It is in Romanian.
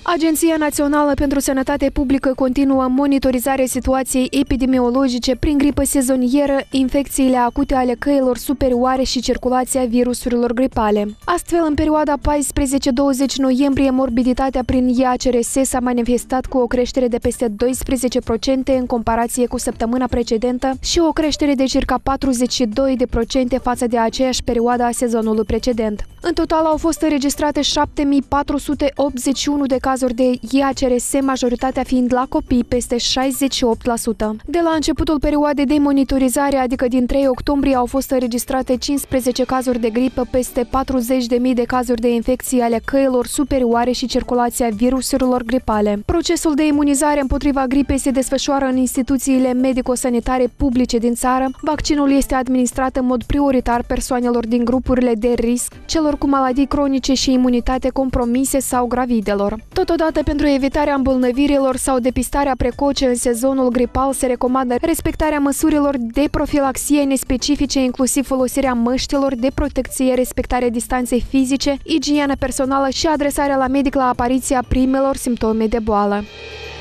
Agenția Națională pentru Sănătate Publică continuă monitorizarea situației epidemiologice prin gripă sezonieră, infecțiile acute ale căilor superioare și circulația virusurilor gripale. Astfel, în perioada 14-20 noiembrie, morbiditatea prin IACRS s-a manifestat cu o creștere de peste 12% în comparație cu săptămâna precedentă și o creștere de circa 42% față de aceeași perioadă a sezonului precedent. În total au fost înregistrate 7481 de cazuri de IACRS, majoritatea fiind la copii, peste 68%. De la începutul perioadei de monitorizare, adică din 3 octombrie, au fost înregistrate 15 cazuri de gripă, peste 40.000 de cazuri de infecții ale căilor superioare și circulația virusurilor gripale. Procesul de imunizare împotriva gripei se desfășoară în instituțiile medico-sanitare publice din țară. Vaccinul este administrat în mod prioritar persoanelor din grupurile de risc, celor cu maladii cronice și imunitate compromise sau gravidelor. Totodată, pentru evitarea îmbolnăvirilor sau depistarea precoce în sezonul gripal, se recomandă respectarea măsurilor de profilaxie nespecifice, inclusiv folosirea măștilor de protecție, respectarea distanței fizice, igienă personală și adresarea la medic la apariția primelor simptome de boală.